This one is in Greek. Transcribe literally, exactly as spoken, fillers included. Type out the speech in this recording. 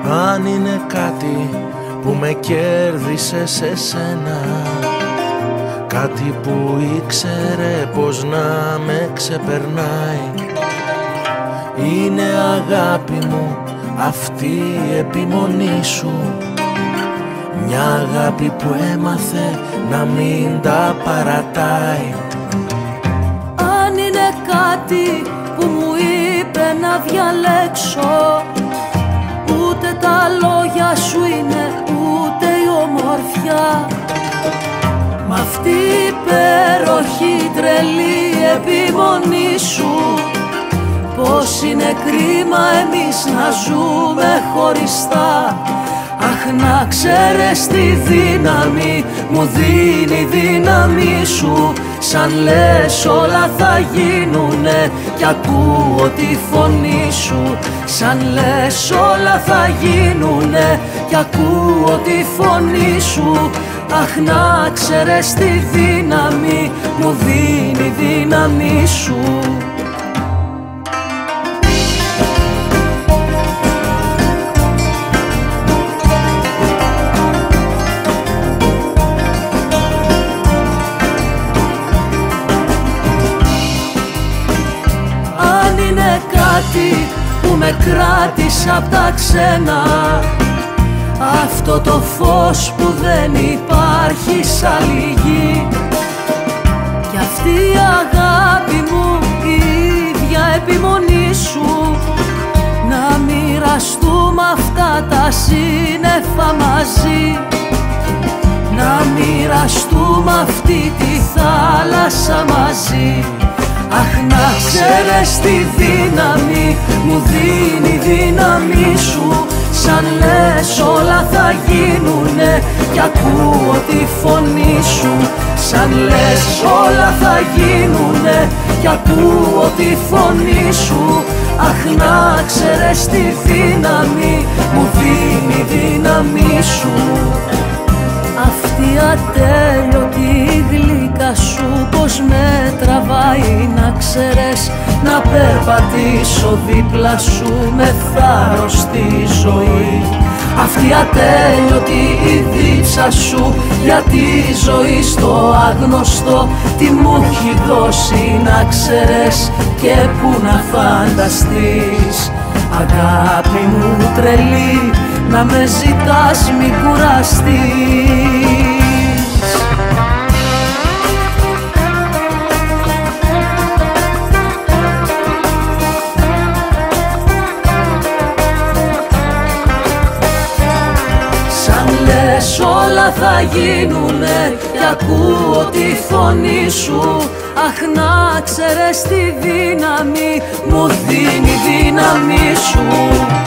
Αν είναι κάτι που με κέρδισε σε σένα, κάτι που ήξερε πως να με ξεπερνάει, είναι αγάπη μου αυτή η επιμονή σου, μια αγάπη που έμαθε να μην τα παρατάει. Αν είναι κάτι που μου είπε να διαλέξω, ούτε τα λόγια σου είναι, ούτε η ομορφιά, μ' αυτή η υπέροχη τρελή επιμονή σου, πως είναι κρίμα εμείς να ζούμε χωριστά. Αχ, να ξέρεις τη δύναμη μου δίνει η δύναμη σου, σαν λες όλα θα γίνουνε κι ακούω τη φωνή σου, σαν λες όλα θα γίνουνε κι ακούω τη φωνή σου. Αχ, να ξέρεις τη δύναμη μου δίνει η δύναμη σου. Κάτι που με κράτησε απ' τα ξένα, αυτό το φως που δεν υπάρχει σ' άλλη γη, κι αυτή η αγάπη μου η ίδια επιμονή σου, να μοιραστούμε αυτά τα σύννεφα μαζί, να μοιραστούμε αυτή τη θάλασσα μαζί. Αχ, να ξέρεις τη δύναμη μου δίνει η δύναμη σου, σαν λες όλα θα γίνουνε κι ακούω τη φωνή σου, σαν λες όλα θα γίνουνε κι ακούω τη φωνή σου. Αχ, να ξέρεις τη δύναμη μου δίνει η δύναμη σου. Αυτή ατέλειωτη γλύκα σου πως με τραβάει, να ξέρεις, να περπατήσω δίπλα σου με θάρρος στη ζωή. Αυτή ατέλειωτη η δίψα σου για τη ζωή στο άγνωστο, τι μου έχει δώσει να ξέρεις και που να φανταστείς. Αγάπη μου τρελή, να με ζητάς μη κουραστείς. Σαν λες όλα θα γίνουνε κι ακούω τη φωνή σου. Αχ, να ξέρεις τη δύναμη μου δίνει η δύναμη σου.